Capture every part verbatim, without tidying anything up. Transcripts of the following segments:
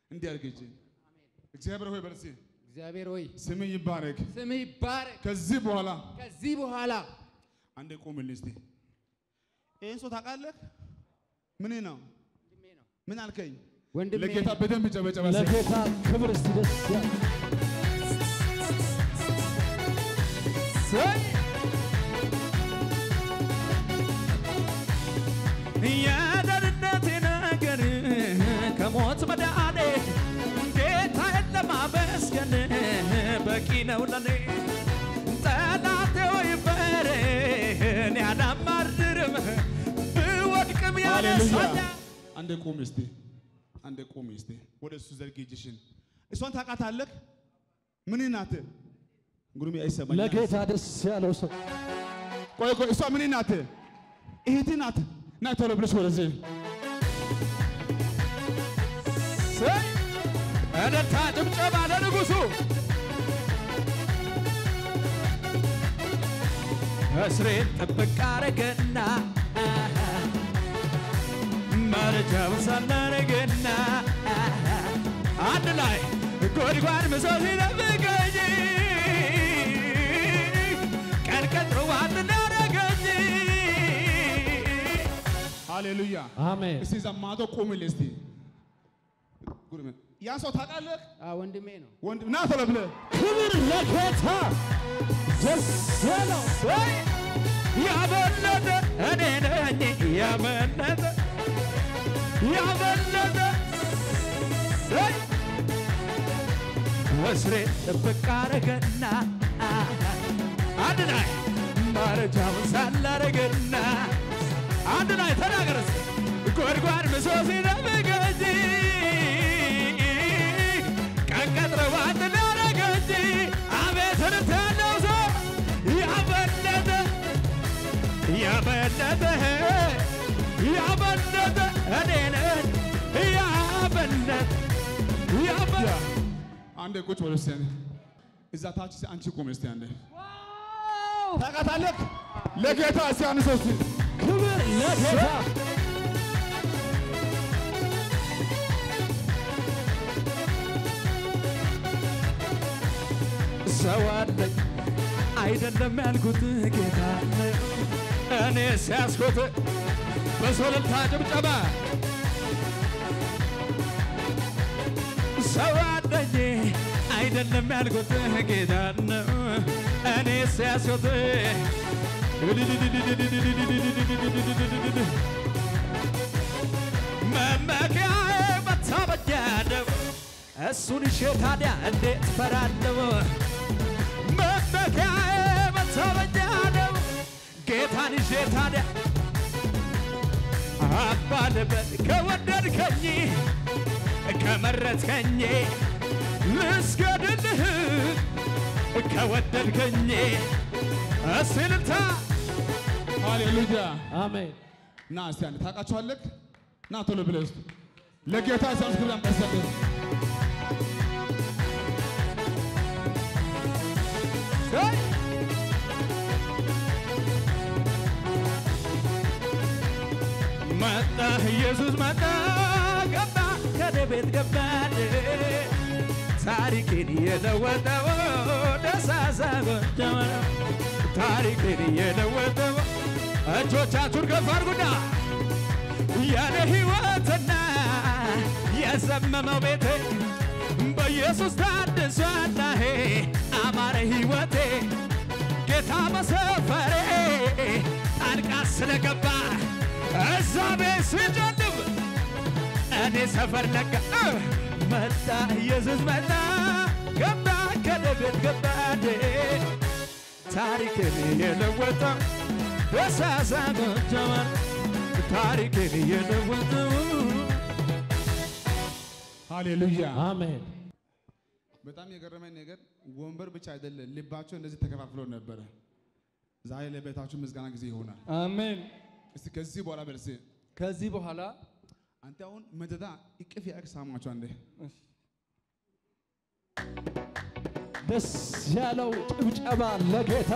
እንዲህ አድርገጂ እግዚአብሔር ሆይ በርሲ እግዚአብሔር ሆይ ስምህ ይባረክ ስምህ ይባረክ ከዚህ በኋላ ከዚህ በኋላ አንዴ ቆምልኝ እስቲ ይሄን ሰው ታውቃለህ ምን ነው ወንድሜ ነው ምን አልከኝ ወንድሜ ለጌታ በደንብ ጨበጨባ ለጌታ ክብር እስቲ ደስ ሰይ ያደርነቴ ነገር ከሞት መዳኔ ጌታዬን ለማመስገን በቂ ነው ለኔ ጠላቴ ሆይ ፈሬ እኔ አላማርርም ብወድቅም ያነሳኛል አንዴ ቆም እስቲ አንዴ ቆም እስቲ ወደ እሱ ዘርጊ እጅሽን እሷን ታውቃታለህ ምን ናት ጉሩሚ አይሰማኝ ለጌታ ደስ ያለው ሰው ቆይ ቆይ እሷ ምን ናት እህቴ ናት ና ቶሎ ብለሽ ወደዚህ ሰይ እልልታ ጭብጨባ ለንጉሡ እስሬን ጥብቅ አረገና መረጃውን ሳላረገና አንድ ላይ ጎድጓድ ምሰሶ ሲጠብቀኝ ቀን ቀጥሮ ዋልና አረገኝ ሃሌሉያ አሜን እስቲ ዘማቶ ቆምልኝ እስቲ ጉሩሚ ያ ሰው ታውቃለህ አ ወንድሜ ነው ወንድም ና ቶሎ ብለህ ክብር ለጌታ ደስ ያለው ሰይ ያበለጠ እኔ ነኝ ያበለጠ ያበለጠ ሰይ እስሬን ጥብቅ አረገና አንድ ላይ መረጃውን ሳላረገና አንድ ላይ ተናገር ጎድጓድ ምሰሶ ሲጠብቀኝ ቀን ቀጥሮ ዋልና አረገኝ አቤት እልልታ ያለው ሰው ያበለጠ ያበለጠ ያበለጠ እኔ ነኝ ያበለጠ ያበለጠ አንዴ ቁጭ በል እስቲ እዛ ታች አንቺ ቆም እስቲ አንዴ ታውቃታለህ ለጌታ እስቲ አንሶ እስቲ ክብር ለጌታ ሰው አለኝ አይደለም ያልኩት ጌታ እኔ ሲያስኩት በሶልታ ጭብጨባ ሰው አለኝ አይደለም ያልኩት ጌታ እኔ ሲያስኩት መመኪያዬ መታመኛ ነው እሱን ይዤ ታዲያ እንዴት እፈራለሁ መመኪያዬ መታመኛ ነው ጌታን ይዤ ታዲያ አባ ልበል ከወደድከኝ ከመረጥከኝ ልስገድልህ ከወደድከኝ እስልታ ሃሌሉያ አሜን ና እስቲ አንዴ ታውቃቸዋለህ ና ቶሎ ብለህ እስቲ ለጌታ ሳንስክሪን አምጣሰለ መጣ ኢየሱስ መጣ ገባ ከኔ ቤት ገባ ታሪኬን የለወጠው ደሳሳ ጎጆ ታሪኬን የለወጠው እጆቻችሁን ከፍ አድርጉና የኔ ሕይወትና የዘመመው ቤቴ በኢየሱስ ታድሷል አማረ ሕይወቴ ጌታ በሰፈሬ ጣልቃ ስለገባ እዛ ቤት ስጨልም እኔ ሰፈር ነጋ መጣ ኢየሱስ መጣ ገባ ከኔ ቤት ገባ ታሪኬን የለወጠው ደሳሳ ጎጆ ታሪኬን የለወጠው ሃሌሉያ አሜን በጣም የገረመኝ ነገር ወንበር ብቻ አይደለም ልባቸው እንደዚህ ተከፋፍሎ ነበር ዛሬ ለቤታችሁ ምስጋና ጊዜ ይሆናል አሜን እስቲ ከዚህ በኋላ በርሲ ከዚህ በኋላ አንተ አሁን መደዳ ይቅፍ ያክ ሳማቸው አንዴ ደስ ያለው ጭብጨባ ለጌታ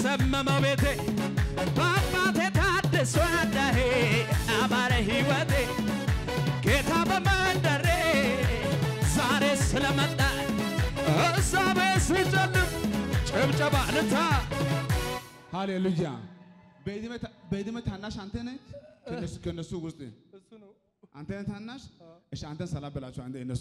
የሰመመው ቤቴ በአባቴ ታድሷል አማረ ሕይወቴ ጌታ በመንደሬ ዛሬ ስለመጣ እሳቤ ሲጨልም ጭብጨባ ልታ ሃሌሉያ በእድሜ ታናሽ አንተ ነህ ከነሱ ከነሱ ውስጥ እሱ ነው አንተ ነህ ታናሽ እሺ አንተን ሰላም በላቸው አንተ እነሱ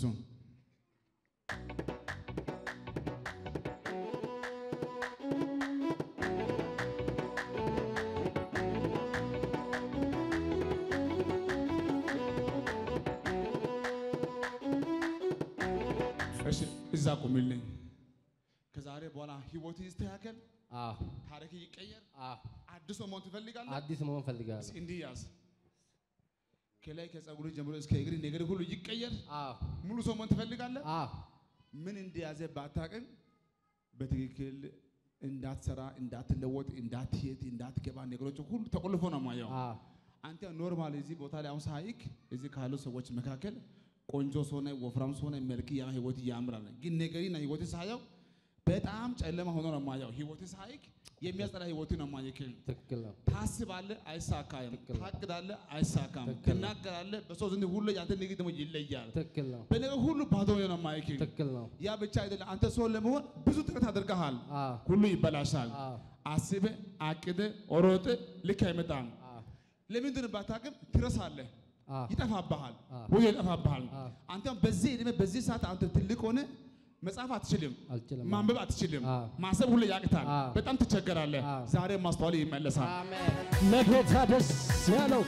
እሺ እዛ ቆምልኝ ከዛሬ በኋላ ህይወት ይስተካከል አዎ ታሪክ ይቀየር አዎ አዲስ መሆን ትፈልጋለህ አዲስ መሆን ፈልጋለሁ እንዲህ ያዝ ከላይ ከጸጉሩ ጀምሮ እስከ እግር ነገር ሁሉ ይቀየር አዎ ሙሉ ሰው መሆን ትፈልጋለህ አዎ ምን እንደያዘ ባታቀን በትክክል እንዳትሰራ እንዳትለወጥ እንዳትሄድ እንዳትገባ ነገሮች ሁሉ ተቆልፎ ነው ማየው አዎ አንተ ኖርማል እዚህ ቦታ ላይ አሁን ሳይክ እዚህ ካሉ ሰዎች መካከል ቆንጆ ሆነ ወፍራም ሆነ መልክ ያ ህይወት ያምራል ግን ነገሪና ህይወት ሳያው በጣም ጨለማ ሆኖ ነው ማየው ህይወት ሳይክ የሚያስጠላ ህይወት ነው ማየክ ትክክል ነው ታስባለህ አይሳካም ታቅዳለህ አይሳካም ትናገራለህ በሰው ዘንድ ሁሉ ያንተ ንግድ ደግሞ ይለያል ትክክል ነው በነገር ሁሉ ባዶ ነው ማየክ ትክክል ነው ያ ብቻ አይደለም አንተ ሰው ለመሆን ብዙ ጥረት አድርገሃል ሁሉ ይበላሻል አስበህ አቅደህ ኦሮጥ ልክ አይመጣም ለምንድን ባታቅም ትረሳለህ ይጠፋብሃል ወይ ይጠፋብሃል አንተ በዚህ እድሜ በዚህ ሰዓት አንተ ትልቅ ሆነ መጻፍ አትችልም ማንበብ አትችልም ማሰብ ሁሉ ያቅታል በጣም ትቸገራለህ ዛሬ ማስተዋል ይመለሳል አሜን ለጌታ ደስ ያለው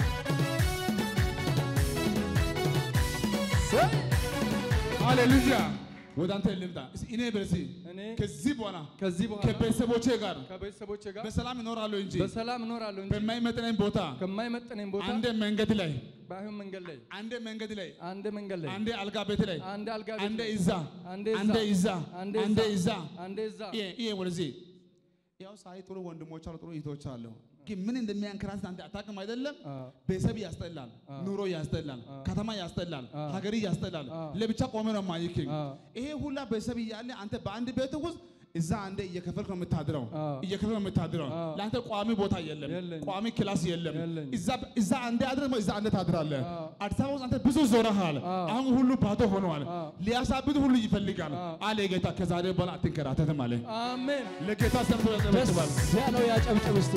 ሃሌሉያ ወደ አንተ ልምጣ እኔ በዚህ እኔ ከዚህ በኋላ ከዚህ በኋላ ከቤተሰቦቼ ጋር ከቤተሰቦቼ ጋር በሰላም እኖራለሁ እንጂ በሰላም እኖራለሁ እንጂ በማይመጥነኝ ቦታ ከማይመጥነኝ ቦታ አንዴ መንገድ ላይ ባይሆን መንገድ ላይ አንዴ መንገድ ላይ አንዴ መንገድ ላይ አንዴ አልጋ ቤት ላይ አንዴ አልጋ ቤት አንዴ ላይ እዛ አንዴ አንዴ እዛ አንዴ አንዴ እዛ አንዴ እዛ ይሄ ይሄ ወደዚህ ያው ሳይ ጥሩ ወንድሞች አሉ ጥሩ እህቶች አሉ ግን ምን እንደሚያንከራስ አንተ አታውቅም አይደለም ቤተሰብ ያስጠላል ኑሮ ያስጠላል ከተማ ያስጠላል ሀገር ያስጠላል ለብቻ ቆመ ነው ማይክ ይሄ ሁላ ቤተሰብ ያለ አንተ በአንድ ቤት ውስጥ እዛ አንዴ እየከፈልክ ነው የምታድረው እየከፈልክ ነው የምታድረው ለአንተ ቋሚ ቦታ የለም ቋሚ ክላስ የለም እዛ እዛ አንዴ አድረህ እዛ አንዴ ታድራለህ አዲስ አበባ ውስጥ አንተ ብዙ ዞረሃል አሁን ሁሉ ባዶ ሆኗል ሊያሳብድ ሁሉ ይፈልጋል አለ ጌታ ከዛሬ በኋላ አትንከራተትም አለ አሜን ለጌታ ሰምቶ ያጨብጭባል ደስ ያለው ያጨብጭብ እስቲ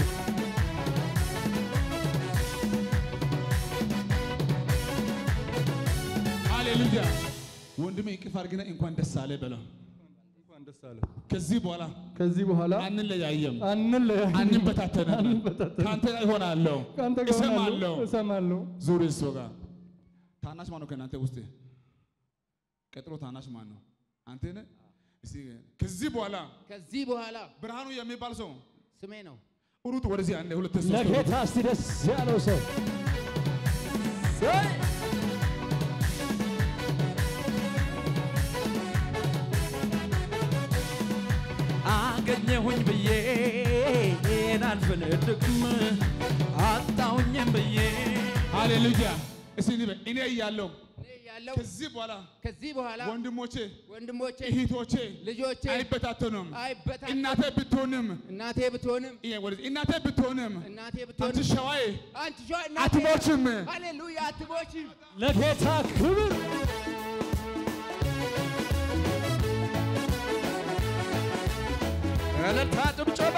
ሃሌሉያ ወንድሜ እንቅፍ አድርግና እንኳን ደስ አለ በለው እንኳን ደስ አለ ከዚህ በኋላ ከዚህ በኋላ አንለያየም አንለያየም አንበታተንም ካንተ ጋር እሆናለሁ ካንተ ጋር እሰማለሁ እሰማለሁ ዙሪ እሱ ጋር ታናሽ ማነው ከእናንተ ውስጥ ቀጥሎ ታናሽ ማን ነው አንተ ነህ እስቲ ከዚህ በኋላ ከዚህ በኋላ ብርሃኑ የሚባል ሰው ስሜ ነው ሩጥ ወደዚህ አንዴ ሁለት ሶስት ለጌታ እስቲ ደስ ያለው ሰው አገኘሁኝ ብዬ አልፈልግም አጣሁኝም ብዬ ሃሌሉያ እስቲ እኔ እያለሁ ያለው ከዚህ በኋላ ከዚህ በኋላ ወንድሞቼ ወንድሞቼ እህቶቼ ልጆቼ አይበታተኑም አይበታተኑም እናቴ ብትሆንም እናቴ ብትሆንም ይሄ ወደዚህ እናቴ ብትሆንም እናቴ አንቺ ብትሆንም ሸዋዬ አንቺ ሸዋዬ እናቴ አትሞችም ሃሌሉያ አትሞችም ለጌታ ክብር እልልታ ጭብጨባ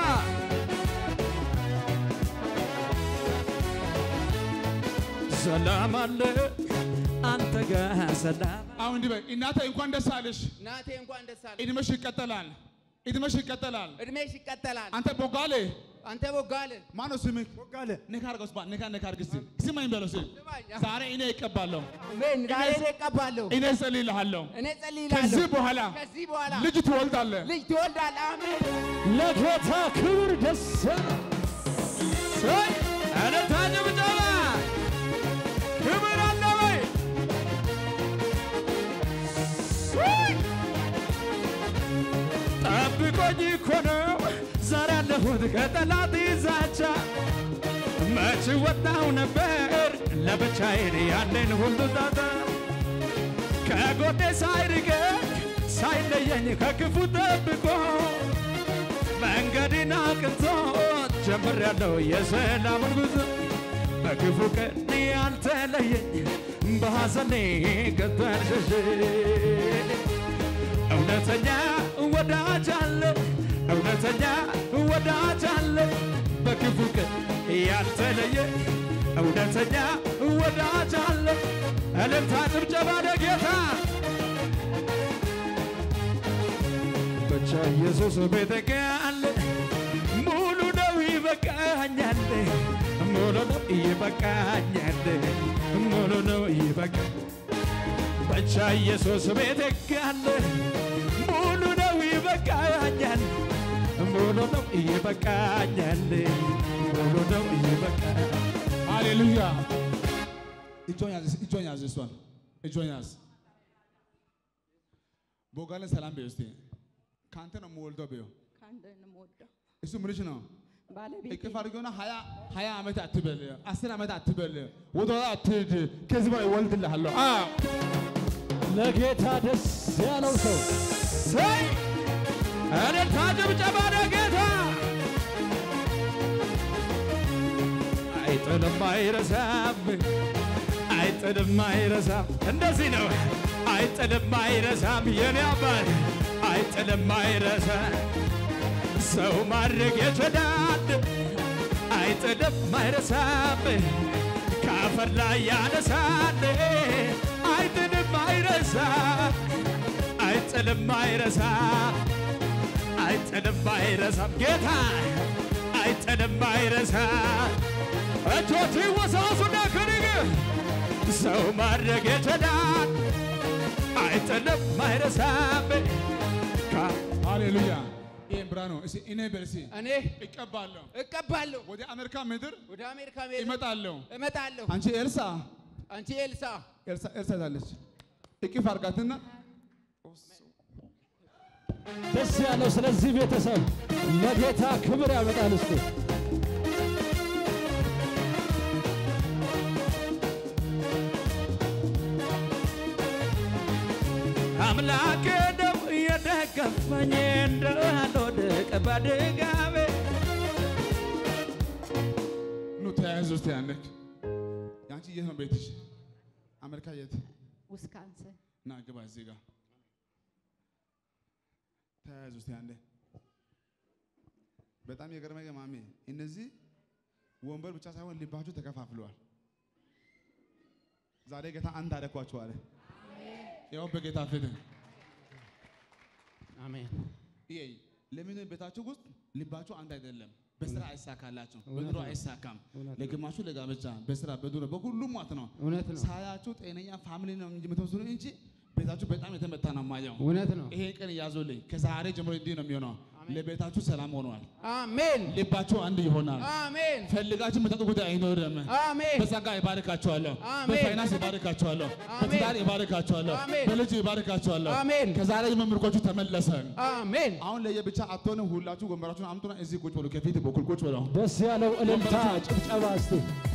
ሰላም አለ አንተ ጋር ሰላም አሁን እንዲህ በይ እናቴ እንኳን ደስ አለሽ እናቴ እንኳን ደስ አለሽ እድሜሽ ይቀጥላል እድሜሽ ይቀጥላል እድሜሽ ይቀጥላል አንተ ቦጋሌ አንተ ቦጋለ ማነው ስምህ ቦጋለ ነካ አድርገው ስማ ነካ ነካ አድርግ እስቲ ስማኝ በለው እስቲ ዛሬ እኔ እቀባለሁ ምን ዛሬ እኔ እቀባለሁ እኔ እጸልይልሃለሁ እኔ እጸልይልሃለሁ ከዚህ በኋላ ከዚህ በኋላ ልጅ ትወልዳለህ ልጅ ትወልዳለህ አሜን ለጌታ ክብር ደስ ያለው ሰይ እልልታ ጭብጨባ ክብር አለ ወይ ጠብቆኝ እኮ ነው ዛሬ ያለሁት ከጠላት ዛቻ መች ወጣሁ ነበር ለብቻዬን ያለን ሁሉ ጣጣ ከጎኔ ሳይርቀኝ ሳይለየኝ ከክፉ ጠብቆ መንገድን አቅንቶት ጀምሬያለሁ የሰላሙን ጉዞ በክፉ ቀን ያልተለየኝ በሐዘኔ ከቶ ያልሸሸኝ እውነተኛ ወዳጅ አለ እውነተኛ ወዳጅ አለ በክፉ ቀን ያልተለየ እውነተኛ ወዳጅ አለ እልልታ ጭብጨባ ለጌታ ብቻ ኢየሱስ ቤቴ አለ ሙሉ ነው ይበቃኛል ሙሉ ነው ይበቃኛል ሙሉ ነው ይበቃ ብቻ ኢየሱስ ቤቴ አለ ሙሉ ነው ይበቃኛል ሙሉ ነው ይበቃኛል ሙሉ ነው ይበቃኛል ሃሌሉያ እጆኛስ እጆኛስ እሷን እጆኛስ ቦጋለ ሰላም በስቲ ካንተ ነው የምወልደው በዩ ካንተ ነው የምወልደው እሱ ምንሽ ነው ባለቤቴ እቅፍ አድርገውና ሀያ ሀያ ዓመት አትበል አስር ዓመት አትበል ወደኋላ አትሂድ ከዚህ በላይ እወልድልሃለሁ አዎ ለጌታ ደስ ያለው ሰው ሰይ እልልታ ጭብጨባ ለጌታ አይጥልም አይረሳም አይጥልም አይረሳም እንደዚህ ነው አይጥልም አይረሳም የኔ አባት አይጥልም አይረሳም ሰው ማድረግ ይችላል አይጥልም አይረሳም ከአፈር ላይ ያነሳል አይጥልም አይረሳም አይጥልም አይረሳም አይጥልም አይረሳም ጌታ አይጥልም አይረሳም እጆች ወሳሱና ከነገ ሰው ማድረግ ይችላል አይጥልም አይረሳም ሃሌሉያ ይሄን ብራኖ እሺ እኔ በርሲ እኔ እቀባለሁ እቀባለሁ ወደ አሜሪካ ምድር ወደ አሜሪካ ምድር እመጣለሁ እመጣለሁ አንቺ ኤልሳ አንቺ ኤልሳ ኤልሳ ኤልሳ ዳለች እቅፍ አርጋትና ደስ ያለው ስለዚህ ቤተሰብ ለጌታ ክብር ያመጣል እስቲ አምላኬ ነው የደገፈኝ እንዳልወድቅ በድጋሜ ኑ ተያይዙ እስቲ ያለክ ያንቺ የት ነው ቤትሽ አሜሪካ የት ዊስካንሰን ና ግባ እዚህ ጋር ተያይዙ እስቲ ያለ በጣም የገረመኝ ማሜ እነዚህ ወንበር ብቻ ሳይሆን ልባችሁ ተከፋፍለዋል ዛሬ ጌታ አንድ አደረኳቸዋል ያው በጌታ ፊት አሜን ይሄ ለምን ቤታችሁ ውስጥ ልባችሁ አንድ አይደለም በስራ አይሳካላችሁ በኑሮ አይሳካም ለግማሹ ለጋብቻ በስራ በኑሮ በሁሉም ማለት ነው እውነት ነው ሳያችሁ ጤነኛ ፋሚሊ ነው እንጂ የምትወስኑ እንጂ ቤታችሁ በጣም የተመታ ነው ማየው እውነት ነው ይሄ ቀን ያዙልኝ ከዛሬ ጀምሮ እንዲህ ነው የሚሆነው ለቤታችሁ ሰላም ሆኗል አሜን ልባችሁ አንድ ይሆናል አሜን ፈልጋችሁ መጠጥ ጉዳይ አይኖርም አሜን በጸጋ ይባርካችኋለሁ አሜን በፋይናንስ ይባርካችኋለሁ በትዳር ይባርካችኋለሁ አሜን በልጅ ይባርካችኋለሁ አሜን ከዛሬ መምርኮቹ ተመለሰ አሜን አሁን ለየብቻ አትሆንም ሁላችሁ ወንበራችሁን አምጡና እዚህ ቁጭ በሉ ከፊት በኩል ቁጭ በሉ ደስ ያለው እልልታ ጭብጨባ እስቲ